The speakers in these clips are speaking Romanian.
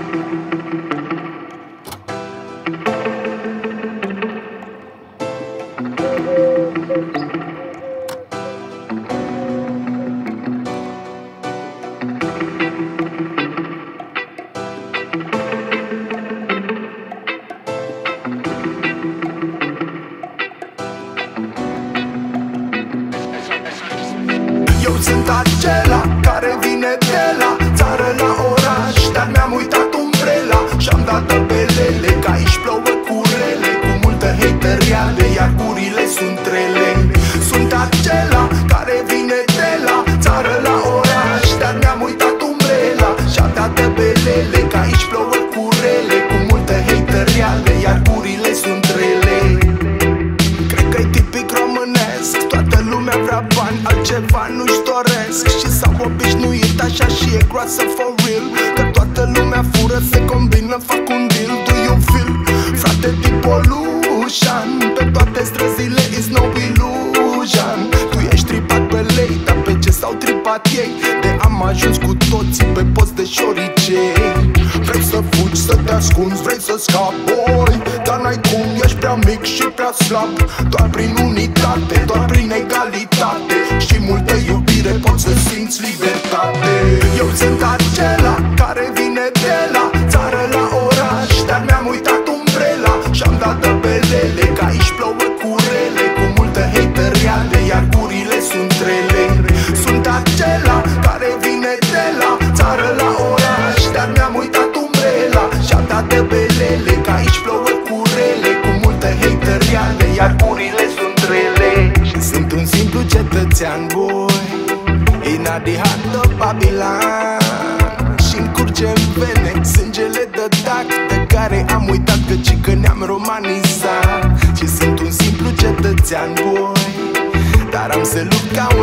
Eu sunt acela care vine de la țară la oraș, dar mi-am uitat umbrela și-am dat belele, că aici plouă cu rele, cu multă hater reale, iar gurile sunt rele. Sunt acela care vine de la țară la oraș, dar mi-am uitat umbrela și-am dat belele, că aici plouă cu rele, cu multă hater reale, iar gurile sunt rele. Cred că-i tipic românesc, toată lumea vrea bani, altceva nu-și doresc și s-au obișnuit așa și e groasă for real, că toată lumea fură, se combină, fac un deal. Do you feel? Frate, din pollution pe toate străzile is no illusion. Tu ești tripat pe lei, dar pe ce s-au tripat ei? De am ajuns cu toții pe post de șoricei. Vrei să fugi, să te ascunzi, vrei să scapi, boy, dar n-ai cum, ești prea mic și prea slab. Doar prin unitate, doar prin egalitate și multă iubire poți să simți libertate. Eu sunt acela care vine de la țară la oraș, dar mi-am uitat umbrela și-am dat belele, că aici plouă cu rele, cu multă hater reale, iar gurile sunt rele. Sunt acela care vine de la țară la oraș, dar mi-am uitat umbrela și-am dat belele, că aici plouă cu rele, cu multă hater reale, iar gurile sunt rele. Și sunt un simplu cetățean, boy, in the heart of Babylon, și-mi curge în vene sângele de dac, de care am uitat că ne-am romanizat. Și sunt un simplu cetățean, boy, dar am să lupt ca un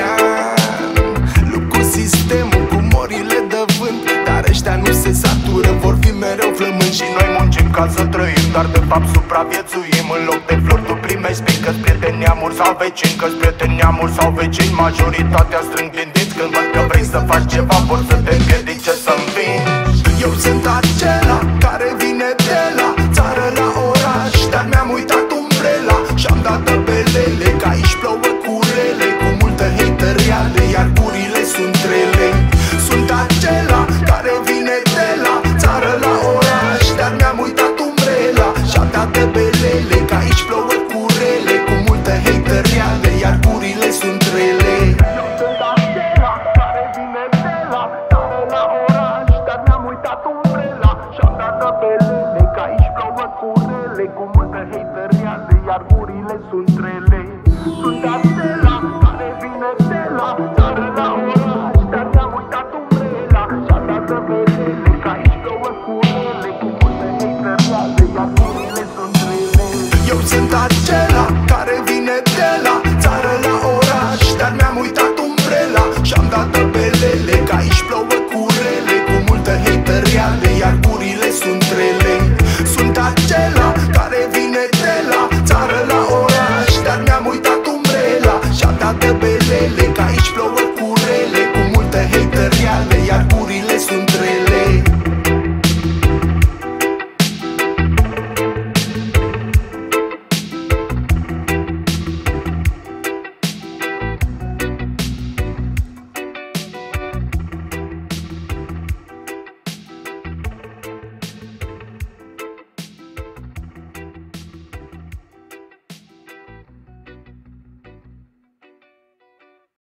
laian. Lupt cu sistemul, cu morile de vânt, dar ăștia nu se satură, vor fi mereu flămâni. Și noi muncim ca să trăim, dar de fapt supraviețuim. În loc de flori tu primești spin, că-ți prieteni neamuri sau vecini, că-ți prieteni neamuri sau vecini. Majoritatea strâng din dinți când văd că vrei să faci ceva, vor să te împiedice să-mi vingi. Eu sunt acela care vine de la țară la oraș, dar mi-am uitat umbrela și-am dat belele, că aici plouă cu rele, cu multă hater reale, iar gurile sunt rele. Sunt acela care vine de la țară la oraș, dar mi-am uitat umbrela și-am dat belele, că aici plouă cu rele, cu multă hater reale, iar gurile sunt rele. Eu sunt acela care vine de la țară la oraș, dar mi-am uitat umbrela și-am dat belele, că aici plouă cu rele, cu